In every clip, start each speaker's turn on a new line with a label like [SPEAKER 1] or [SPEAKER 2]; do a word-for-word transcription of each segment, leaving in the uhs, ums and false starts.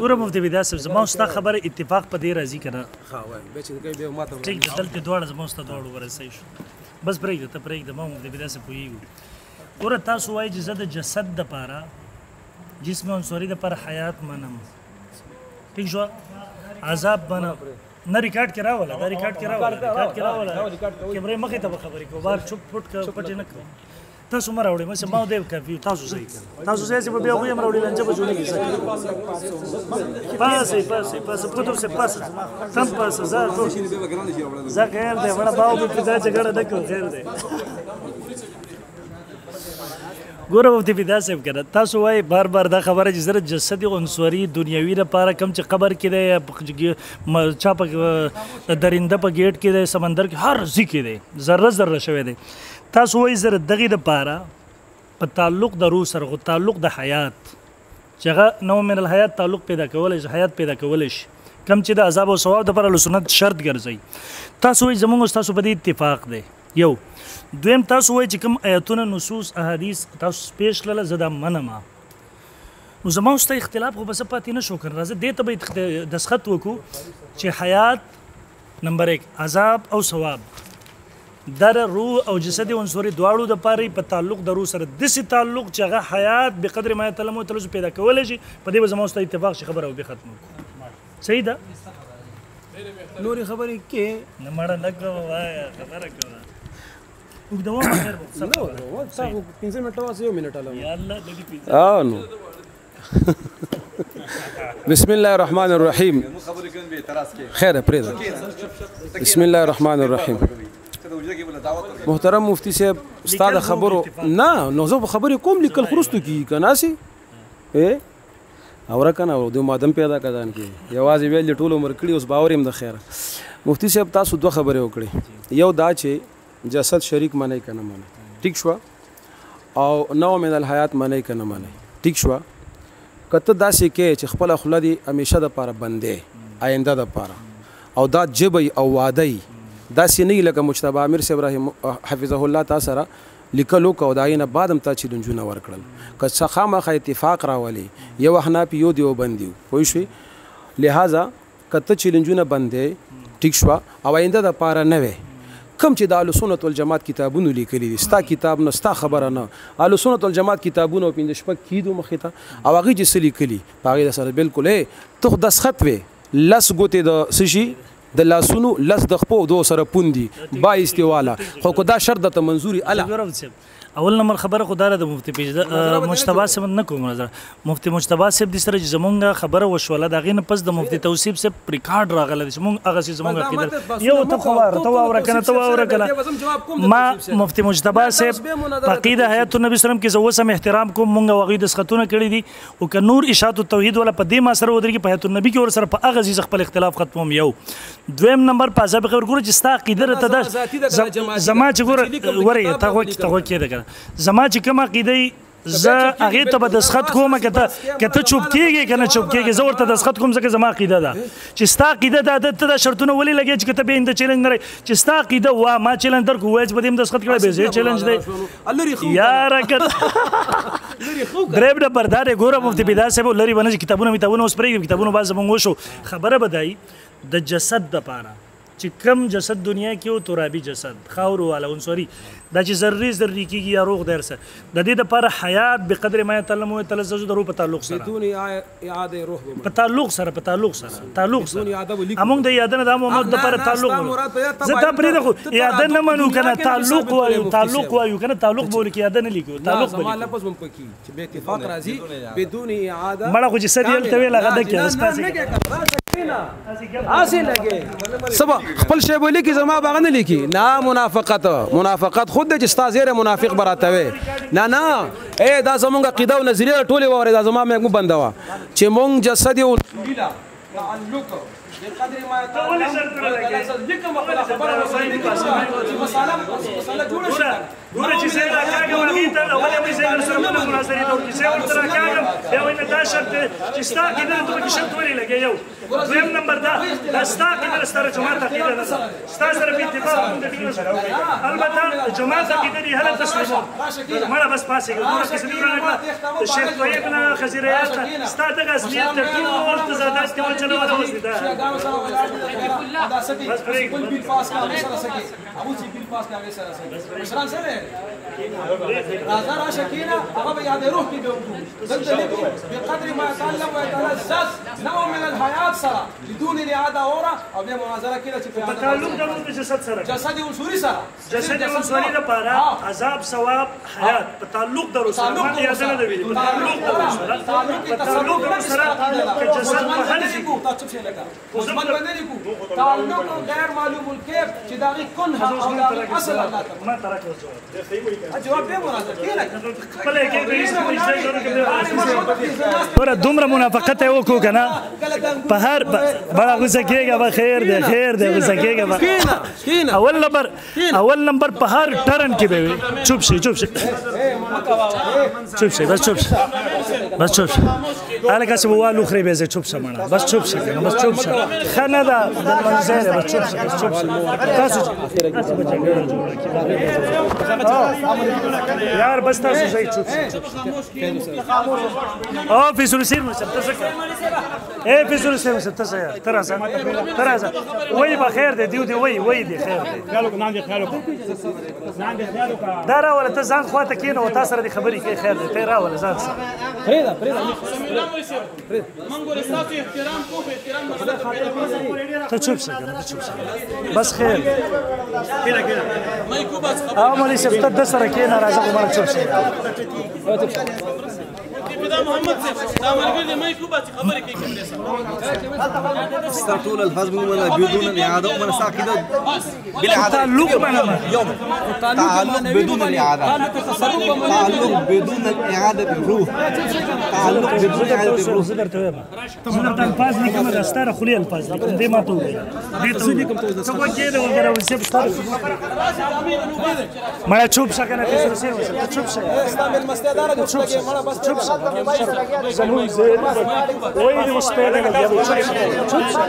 [SPEAKER 1] ګوره مفتي بیدا صاحب زما ستا خبره اتفاق په دې راځي که نه ټیک ده دلته دواړه زما ستا دواړو وره صحیح شو بس پرېږده ته پرېږده ما مفتي بیدا صاحب پوهېږو ګوره تاسو وایي چې زه د جسد دپاره جسم عنصري دپاره حیات منم ټیک شوه عذاب منم نه ریکارډ کې راوله دا ریکارډ کې راوله ریکارډ کې راوله کیمرې مخې ته به خبرې کوو بار چوپ پټ که پټې نه کوو تاسو مه راوړئ مثلا ما دی کافي تاسو صحیح تاسو صحیح به بیا هغوی هم راوړي لانجه به جوړېږي پاسئ پاسئ پاسئ پوتو سے پاسئ تم پاسئ زه زه خیر دی بڑا باو به پتا جګړه نه کوو خیر دی ګوره مفتي فدا صاحب که نه تاسو وایئ بار بار دا خبره چې زه جسد عنصري دنیوي لپاره کوم چې قبر کې دی چا په درنده په ګیټ کې دی سمندر کې هر ځای کې دی ذره ذره شوی دی تاسو وایئ زه د دغې دپاره په تعلق د روح سره خو تعلق د حیات چې هغه نو من الحیات تعلق پیدا کولی شي حیات پیدا کولی شي کوم چې د عذاب او ثواب دپاره له سنت شرط ګرځئ تاسو وایئ زموږ ستاسو په دې اتفاق دی یو دویم تاسو وایئ چې کوم ایتونه نصوص احادیث تاسو پیش کړله زه دا منمه نو زما ستا اختلاف خو به څه پاتې نه شو که نه راځه دې ته به دسخط وکړو چې حیات نمبر ایک عذاب او ثواب در روح او جسد عنصري دواړو دپاره په تعلق د روح سره داسې تعلق چې هغه حیات بقدر ما یتعلم وتعالى پیدا کولی شي په دې به زما ستا اتفاق شي خبره او بې ختمه کړو صحیح ده نورې خبرې کې نه مړه نه کوه وایه خبره کوه اوږدوم خیر به پنځه منټه واسه یو منټ هلم یا الله لږې پنځه نو
[SPEAKER 2] بسم الله الرحمن الرحیم خیر پرېږده بسم الله الرحمن الرحیم محترم مفتی صاحب ستا د خبرو نه نو زه به خبرې کوم لیکل خو وروستو کېږي که ناسې اوره که نه د مادم پیدا کدان کې یوازې ویل دې ټول عمر کړي اوس باور یم د خیره مفتی صاحب تاسو دوه خبرې وکړې یو دا چې جسد شریک منئ که نه منئ ټیک شوه او نوع من الحیات منئ که نه منئ ټیک شوه که ته داسې کې چې خپله خوله دې همیشه دپاره بندې آینده دپاره او دا جبی او وعده داسې نه وي لکه مجتبی عامر صاحب رحم حفظه الله تا سره لیکل وکړه او د هغې نه بعد هم تا چیلنجونه ورکړل که څه خامخا اتفاق راولي یو احناف یو دیوبند یو پوه شوې لہذا که ته چیلنجونه بندې ټیک شوه او آینده دپاره نه وې کم چې د اهل سنت والجماعت کتابونو لیکلي دي ستا کتاب نه ستا خبره نه اهل سنت والجماعت کتابونه او پنځه شپږ کیدو مخې ته او هغې چې څه لیکلي په هغې د سره بالکل ای ته خو دسخط وې لس ګوتې د څه شي د لاسونو لس د خپو دو سره پوندي با استواله خو که دا شرط درته منظوري اله
[SPEAKER 1] اول نمبر خبره خو دا ده د مفتي مجتبی صاحب نه کوم نظر مفتي مجتبی صاحب دې سره چې زمونږ خبره وشوله د هغې نه پس د مفتي توصیف صاحب ریکارډ راغلی دی چې مونږ هغسې زمونږ عقیده یو ته خو واوره ته واوره که نه ته واوره که نه ما مفتي مجتبی صاحب په عقیده حیات النبي صلی کې زه اوس هم احترام کوم مونږ او هغوی دسخطونه کړي دي او که نور اشاعت التوحید والا په دې ما سره ودرېږي په حیات النبي کې ورسره په هغه ځای خپل اختلاف ختموم یو دویم نمبر په عذاب قبر ګوره چې ستا عقیده راته ده زما چې ګوره ورې ته غوږ ته غوږ کېده که زما چې کوم عقیده زه هغې ته به دسخط کوم که ته چوپ کېږې که نه چوپ کېږې زه ورته دسخط کوم ځکه زما عقیده ده چې ستا عقیده ده ته دا شرطونه ولې لګې چې که ته بیا د چیلنج نه رایې چې ستا عقیده وا ما چیلنج درکړو ووایه چې په دې هم دسخط کړی بیا زه چیلنج دی یاره که درېیم نمبر دا دی ګوره مفتي بیدا صاحب لرې به نه چې کتابونه میتابونه اوس پرېږدي کتابونه بعد زمونږ وشو خبره به دا د جسد دپاره چې کم جسد دنیا کې و ترابي جسد خاورو والا عنصري دا چې ذرې ذرې کېږي یا روغ دیر سره د دې دپاره حیات بقدر ما یتعلم ويتلذذ د روح په تعلق سره په تعلق سره په تعلق سره تعلق سره همونږ د اعاده نه دا محمد دپاره تعلق زه دا پرېږده خو اعاده نه منو که نه تعلق وایو تعلق وایو که نه تعلق به ولي کې اعاده نه لیکو تعلق به مړه خو چې څه دې هلته ویل هغه نه کړه
[SPEAKER 2] سبا خپل شی به لیکي زما به هغه نه لیکي نه منافقت منافقت خود دی چې ستا زیری منافق به راته وی نه نه ای دا زمونږ عقیده او نظریه ټولې واورې دا زما مې بنده وه چې مونږ جسد تعلق بقدر ما يتعلم لیکم خپل خبره وسایي چې مساله مساله جوړه شي
[SPEAKER 1] ګوره چې زه راکاږم هغې ته اول یې زه سره بله مناظرې ته ورکړي زه ورته راکاږم بیا وایي نه دا شرط دی چې ستا کېدل ته پکې شرط ولې لګې یو دویم نمبر دا دا ستا کېدل ستا د جومات عقیده نه ده ستا سره په اتفاق مونږ ټینګ نه شو البته جومات عقیده دې هله تسلیموم مړه بس پاسېږه ګوره کیسه دې ورانه کړه د شیخ طیب نه خزیریات ته ستا دغه اصلیت ته ټول تضادات کې وچلوه ده اوس دا بس پرېږده
[SPEAKER 2] بل بیل پاس کا سره سکی ابو چې بیل پاس کا سره سکی مشران سره راځه راشه کېنه هغه به یاد روح کې به وګورو دلته لیکي بقدر ما يتعلم ويتلذذ نوع من الحياه سره بدون الاعاده اورا او بیا مناظره کېده چې
[SPEAKER 1] په تعلق د جسد سره
[SPEAKER 2] جسد عنصري سره
[SPEAKER 1] جسد عنصري لپاره عذاب ثواب حیات په تعلق د رسول الله یاد نه دی په تعلق د رسول الله په تعلق د سره چې جسد محل شي
[SPEAKER 2] تاسو څه لګا مثبت باندې لیکو تعلق غیر معلوم الکیف چې داغي کنه او داغي اصل الله
[SPEAKER 1] ما ترک وځو
[SPEAKER 2] جواب به مناظره کېده
[SPEAKER 1] خپل کې به هیڅ ور دومره منافقت یې وکړو کنه په هر بڑا غوسه کېږه به خیر دی خیر دی غوسه کېږه به اول نمبر اول نمبر په هر ټرن کې به وي چوپ شي چوپ شي چوپ شي بس چوپ شي بس چوپ شي هلکه چې ووالو خرې به زه چوپ شم مړه بس چوپ شي کنه بس چوپ شي ښه نه ده د منظر بس چوپ شي بس چوپ شي تاسو یار بس تاسو ځای چوپ شي او فیصل حسین مشر تاسو اے فیصل حسین مشر تاسو یار ترازه ترازه وای به خیر دی دیو دی وای وای دی خیر دی
[SPEAKER 3] خیالو نام دې خیالو نام دې خیالو کا
[SPEAKER 1] دا راوله ته ځان خواته کېنه او تا سره دې خبرې کوي خیر دی ته راوله ځان سره
[SPEAKER 2] پرېږده پرېږده
[SPEAKER 1] ته چوپ شه کنه ته چوپ شه بس خیر او مولوي صاحب ته د سره کېنه راځه عمر چوپ شه
[SPEAKER 4] دا محمد صاحب دا مرګ دې مې کوبه چې خبرې کوي کومه سره
[SPEAKER 5] استطول الفاظ من بدون الاعاده ومن ساكده بالاعاده
[SPEAKER 1] تعلق معنا
[SPEAKER 5] يوم تعلق بدون الاعاده تعلق بدون الاعاده بالروح تعلق بدون الاعاده بالروح
[SPEAKER 1] زه درته وایم زه درته الفاظ لیکم دا ستاره خولي الفاظ لیکم دې ما ته ووایه دې ته لیکم ته څه وکړې دا وګوره ولسه ستاره مړه چوپ شه کنه څه څه وشه چوپ شه
[SPEAKER 2] اسلام المستدار د چوپ شه مړه بس چوپ شه
[SPEAKER 1] زموږ زه وای دې مستعد نه دی چوپ شه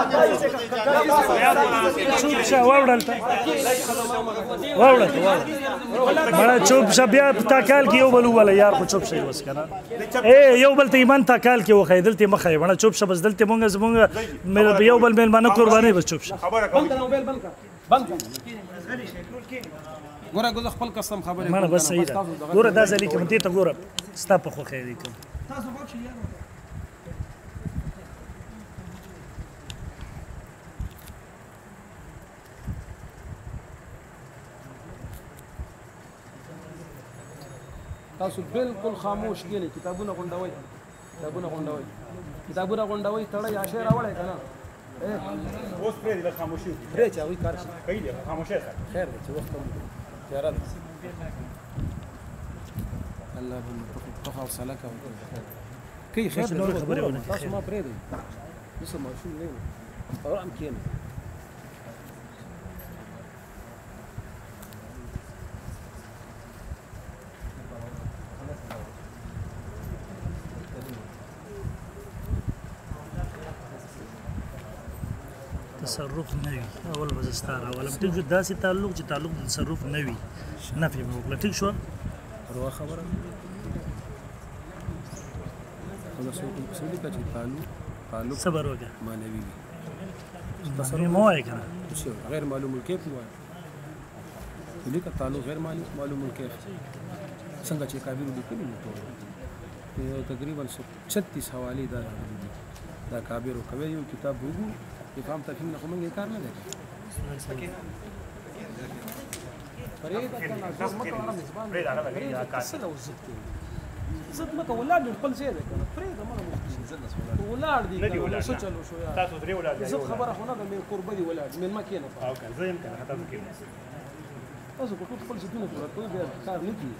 [SPEAKER 1] چوپ شه واوړل ته واوړل مړه چوپ شه بیا په کال کې یو بل ولا یار خو چوپ شه بس کنه اے یو بل ته ایمان تا کال کې وخی دلته مخه مړه چوپ شه بس دلته مونږ زمونږ یو بل مېلمانه قرباني بس چوپ شه
[SPEAKER 2] بند موبایل بند بند ګوره ګوره خپل قسم خبره
[SPEAKER 1] مړه بس صحیح ده ګوره دا ځلې کوم دې ته ګوره ستا په خو خیر کوم
[SPEAKER 2] تاسو وښه یار تاسو بالکل خاموش کېنئ کتابونه غونډوئ کتابونه غونډوئ کتابونه غونډوئ تړئ یا شی راوړئ که نه
[SPEAKER 3] اوس پرېږدي لږ خاموشي وکړي
[SPEAKER 2] پرې چې هغوی کار شي
[SPEAKER 3] کوي دی خاموشي سره
[SPEAKER 2] خیر دی چې وخت هم تیاره ده الله به مو حوصله کوي خیر دی تاسو ما پرېږدئ زه ماشوم نه یم ارام کښېنئ
[SPEAKER 1] تصرف نه وي اول به زه ستا راولم ټیک شو داسې تعلق چې تعلق د تصرف نه وي نفي مې وکړه ټیک شوه
[SPEAKER 2] اروا خبره خو څه ولیکه چې تعلق تعلق
[SPEAKER 1] صبر وکړه
[SPEAKER 2] معنوي وي
[SPEAKER 1] تصرف مه وایه که نه
[SPEAKER 2] غیر معلوم الکیف وایه ولیکه تعلق غیر معلوم الکیف څنګه چې کابل لیکلي نو ټول تقریبا छत्तीस حوالې دا راغلي دي دا کابر او کوي یو کتاب وګورو افهام تفهیم نه کومه کار نه دی فريده كان عزت مكه ولا مزبان فريده هذا غير كاسه وزت زت مكه ولاد خپل څه ده کنه فريده ما ولاد دي څه چلو شو یا
[SPEAKER 3] تاسو درې ولاد
[SPEAKER 2] زت خبره خو نه مې قرباني ولاد مې ما کینه
[SPEAKER 3] او کله زه يم کنه تاسو کې
[SPEAKER 2] تاسو په خپل څه نه کوي بیا کار نه کی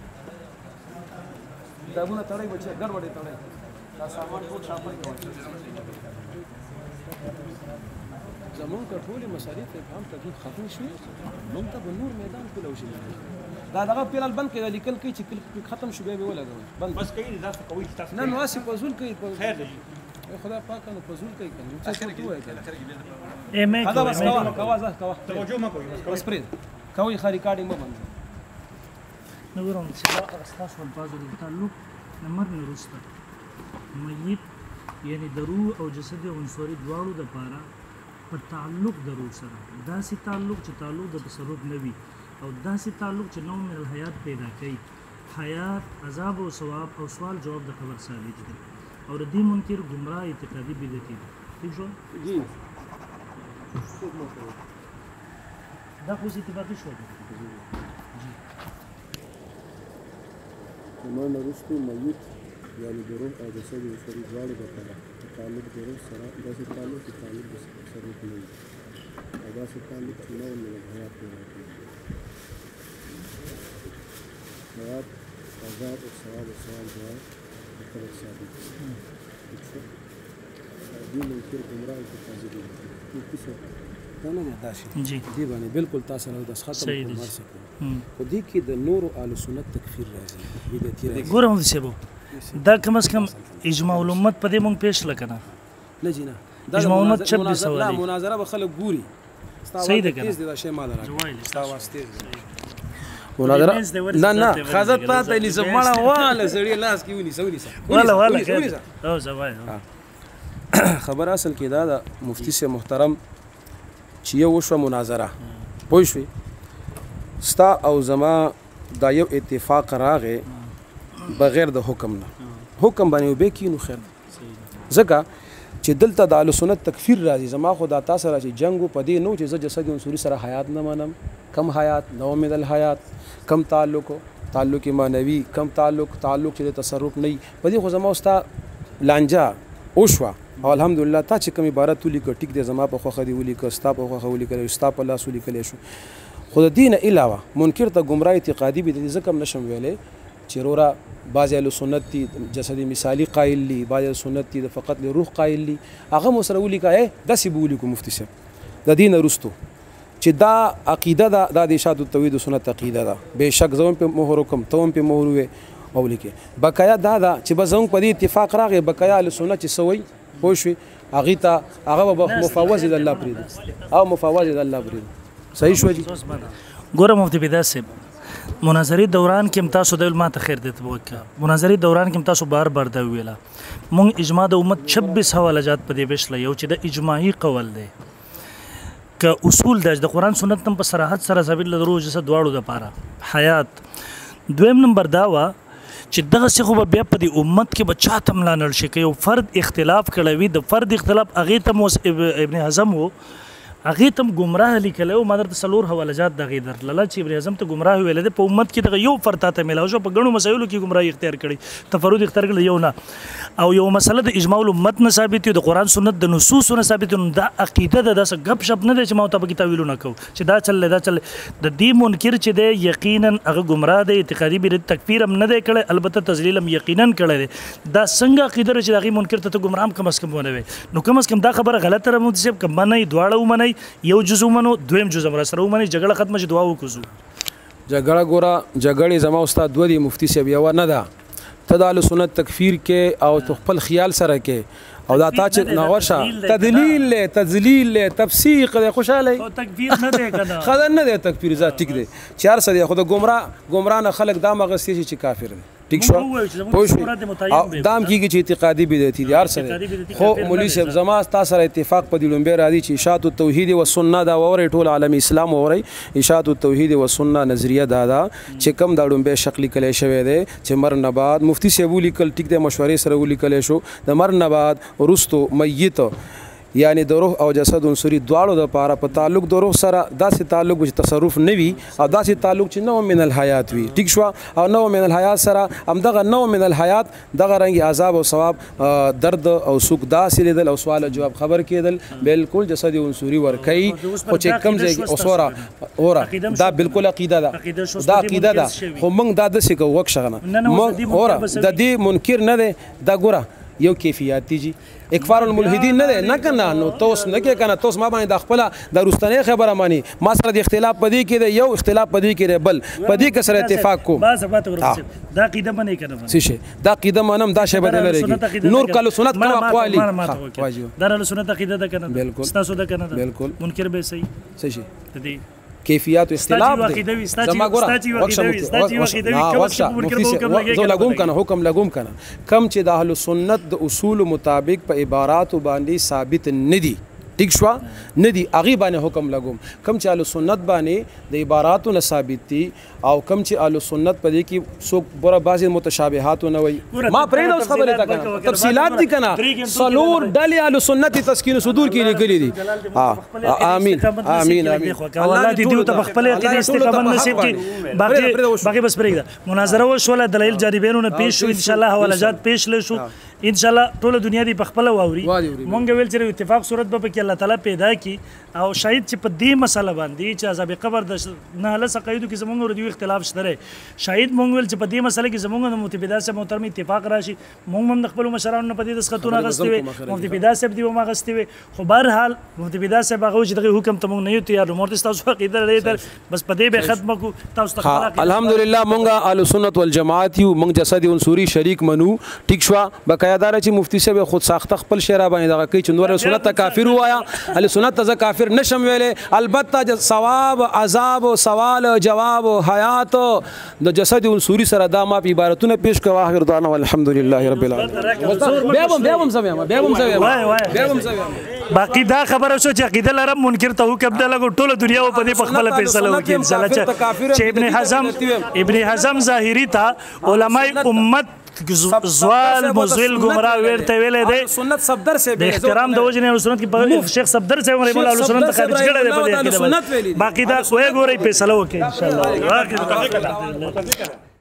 [SPEAKER 2] داونه تړای بچي ګډوډي تړای دا سامان ټول شاپه کې زمونږ ته ټولې مسالې ته هم تکلیف ختم شوې موږ ته به نور میدان کولاو شي دا دغه پیلال بند کړي لیکل کوي چې کلیک ختم شو بیا به ولګوي بند
[SPEAKER 3] بس کوي دا څه کوي تاسو
[SPEAKER 2] نه نو اسی فزول کوي
[SPEAKER 3] خیر دی
[SPEAKER 2] خدا پاک نو فزول کوي کنه څه څه وایي
[SPEAKER 1] ایم ای
[SPEAKER 2] دا بس کوا کوا ځه کوا
[SPEAKER 3] توجه ما کوي بس
[SPEAKER 2] بس پرې کوي خاري کاډي مو بند
[SPEAKER 1] نو ورم چې دا اساس ول بازو تعلق نمبر نه رسته میت یعنی د روح او جسد عنصري دواړو د پاره په تعلق د روح سره داسې تعلق چې تعلق د تصرف نه وي او داسې تعلق چې نوع من الحیات پیدا کوي حیات عذاب او ثواب او سوال جواب د خبر ثابت دي او د دې منکر گمراه اعتقادي بدعتي دي ٹھیک شو
[SPEAKER 2] جی
[SPEAKER 1] دا خو اتفاقي شو
[SPEAKER 2] نو نرستو میت یعنی د روح او جسد عنصري دواړو د پاره تعلق د روح سره داسې تعلق چې تعلق د تصرف نه وي او داسې تعلق چې نوع من الحیات پیدا کوي حیات عذاب او ثواب او سوال جواب د خبر ثابت دي دې منکر گمراه اعتقادي دي کیسه دا نه ده داسې
[SPEAKER 1] جی
[SPEAKER 2] دی باندې بالکل تاسو له داس ختم کوم ورسکو خو دې کې د نور او اهل سنت تکفیر راځي بدعتي راځي
[SPEAKER 1] ګورم دې سبو دا کم از کم اجماع الامت په دې مونږ پیش لکنه
[SPEAKER 2] نه جی نه
[SPEAKER 1] اجماع الامت چھبیس سوال
[SPEAKER 2] لا مناظره به خلک ګوري
[SPEAKER 1] صحیح ده کنه
[SPEAKER 2] دا شی مال راځي ستا واسطه مناظره نه نه خازت پاته لې زمړه واله سړی لاس کې ونی سونی
[SPEAKER 1] والا والا او زوای
[SPEAKER 2] خبر اصل کې دا د مفتی سے محترم چې یو وشو مناظره پوه شئ ستا او زما دا یو اتفاق راغې بغیر د حکم نه حکم باندې وبې کینو خیر ځکه چې دلته د اهل سنت تکفیر راځي زما خو دا تاسو را چې جنگ په دې نو چې ز جسد عنصري سره حیات نه منم کم حیات نو من الحیات کم تعلق تعلق معنوي کم تعلق تعلق چې تصرف نه په دې خو زما استا لانجا اوشوا او الحمدلله تا چې کوم عبارت ولیک ټیک دې زما په خوخه دی ولیک استا په خوخه ولیک استا په لاس ولیک شو خو د دین علاوه منکر ته گمراه اعتقادي به دې ځکه نشم ویلې چې رورا بعض اهل سنت دي جسدي مثالی قائل دي بعض اهل سنت دي فقط لروح قائل دي هغه مسره ولیکه اے داسې بولیکو مفتی صاحب د دین رستو چې دا عقیده ده د ارشاد التوحید سنت عقیده ده بهشک زوم په مهر حکم توم په مهر وي او لیکه بقایا دا ده چې بزون په دې اتفاق راغی بقایا اهل سنت چې سوي پوه شو هغه ته هغه مفوض د الله پرې او مفوض د الله پرې صحیح شو جی
[SPEAKER 1] ګوره مفتی پیدا سه مناظرې دوران کې تاسو د علماء ته خیر دې وکړه مناظرې دوران کې تاسو بار بار دا ویلا مونږ اجماع د امت چھبیس حواله جات په دې بشله یو چې د اجماعي قول دی ک اصول د قرآن سنت تم په صراحت سره ثابت لرو چې دواړو د پاره حیات دویم نمبر دا وا چې دغه څه خو بیا په دې امت کې بچا تم لانل شي کې یو فرد اختلاف کړی وي د فرد اختلاف اغه ته ابن حزم وو هغه تم گمراه لیکلو مدر تسلور حوالجات دغه در لاله چې ابن اعظم ته گمراه ویل د په امت کې دغه یو فرد ته ملاو شو په غنو مسایلو کې گمراهي اختیار کړي تفرد اختیار کړي یو نه او یو مسله د اجماع الامت نه ثابت دی د قران سنت د نصوص نه ثابت دی دا عقیده د داس غب شپ نه دی چې ما ته په کتابونو نه کو چې دا چل دا چل د دې منکر چې دی یقینا هغه گمراه دی اعتقادي بر تکفیر هم نه دی کړي البته تذلیل هم یقینا کړي دا څنګه عقیده چې هغه منکر ته گمراه کم اس کم ونه نو کم اس کم دا خبره غلطه رمو چې کم نه دواړه ومني یو جزء منو دویم جزء مر سره ومني جګړه ختمه شي دعا وکړو
[SPEAKER 2] جګړه ګوره جګړې زما استاد دوه دی مفتی صاحب یو نه ده ته د اهل سنت تکفیر کې او خپل خیال سره کې او دا تا چې ناورشه تدلیل له تذلیل له تفسیق له خوشاله
[SPEAKER 1] او تکفیر نه دی کنه
[SPEAKER 2] خدای نه دی تکفیر ذات ټیک دی چار سره خود گمراه گمراه خلک دا مغستی چې کافر دي ٹھیک شو پوه دام کیږي چې اعتقادي بدعتي دي هر سره خو مولوی صاحب زما تاسو سره اتفاق په دې لومبه راځي چې اشاعت التوحید و سنت دا وره ټول عالم اسلام وره اشاعت التوحید و سنت نظریه دا دا چې کم دا لومبه شکل کله شوی دی چې مر نه بعد مفتی صاحب لیکل ټیک د مشورې سره ولیکل شو د مر نه بعد ورستو میت یعنی د روح او جسد عنصري دواړو د پاره په تعلق د روح سره داسې تعلق چې تصرف نه وي او داسې تعلق چې نو من الحیات وي ټیک شو او نو من الحیات سره هم دغه نو من الحیات دغه رنګ عذاب او ثواب درد او سوق داسې لیدل او سوال جواب خبر کېدل بالکل جسد عنصري ور کوي او چې کم ځای او سوره اورا دا بالکل عقیده ده دا عقیده ده خو موږ دا د څه کو وک شغنه موږ اورا د دې منکر نه ده دا ګوره یو کیفیاتي جی اکفار الملحدین نه دی نه کنه نو توس نه کې کنه توس ما باندې د خپل د رستنې خبره مانی ما سره د اختلاف پدې کې دی یو اختلاف پدې کې دی بل پدې کې سره اتفاق کوم
[SPEAKER 1] بس بات ورسې دا قیده باندې کنه
[SPEAKER 2] څه شي دا قیده منم دا شی بدل لري نور کله سنت کا اقوالی
[SPEAKER 1] دا له سنت عقیده ده کنه
[SPEAKER 2] بالکل
[SPEAKER 1] تاسو ده کنه
[SPEAKER 2] بالکل
[SPEAKER 1] منکر به صحیح
[SPEAKER 2] څه شي
[SPEAKER 1] دې
[SPEAKER 2] کیفیات اختلاف دی زما ګوره زه لګوم کنه حکم لګوم کنه کم چې د اهل سنت د اصول مطابق په عبارات باندې ثابت ندي ٹھیک شو ندي اغي باندې حکم لګوم کم چې اهل سنت باندې د عباراتو نه ثابت دي او کم چې اهل سنت په دې کې څوک بره بعضی متشابهات نه وي ما پرې اوس خبره تا کنه تفصيلات دي کنه سلور ډلې اهل سنت تسکین صدور کې لګلې دي ها امين امين امين
[SPEAKER 1] الله دې دیو ته خپل عقیده استقامت نصیب کړي باقي باقي بس پرېږده مناظره وشوله دلایل جانبینو پیش شو ان شاء الله حوالجات پیش لشو ان شاء الله ټول دنیا دی په خپل واوري مونږ ویل چې اتفاق صورت به کې الله تعالی پیدا کی او شاید چې په دې مسله باندې چې عذاب قبر د نه له سقایدو کې زمونږ ور دی اختلاف شته شاید مونږ ویل چې په دې مسله کې زمونږ د متبدا سره محترم اتفاق راشي مونږ هم خپل مشرانو په دې دسخطونه غستې وي متبدا سره دی ما غستې وي خو بهر حال متبدا سره هغه چې دغه حکم ته مونږ نه یو تیار مورته تاسو عقیده لري بس په دې به ختم کو تاسو
[SPEAKER 2] ته الحمدلله مونږه اهل سنت والجماعت یو مونږ جسد انصوري شریک منو ټیک شو بقایا چې مفتی صاحب خود ساخته خپل شعر باندې دغه کوي چې نور سنت کافر وایا ال سنت ته کافر نشم ویلې البته ثواب عذاب سوال جواب حیات د جسد انصوري سره د ما په عبارتونه پیش کوه اخر دعوانا والحمدلله رب العالمین بیا هم بیا هم سمیا بیا هم سمیا بیا هم سمیا
[SPEAKER 1] باقی دا خبره شو چې عقیده لرم منکر ته حکم د لګو ټول دنیا په دې په خپل فیصله وکړي ان شاء الله چې ابن حزم ابن حزم ظاهری ته علماء امت زوال مزل گمراه ورته ویلې ده
[SPEAKER 2] سنت صفدر سے
[SPEAKER 1] د احترام د وجنه سنت کې شیخ صفدر سے مولا علی سنت خارج کړه ده په دې باقی دا وې ګورې فیصله وکړي ان شاء الله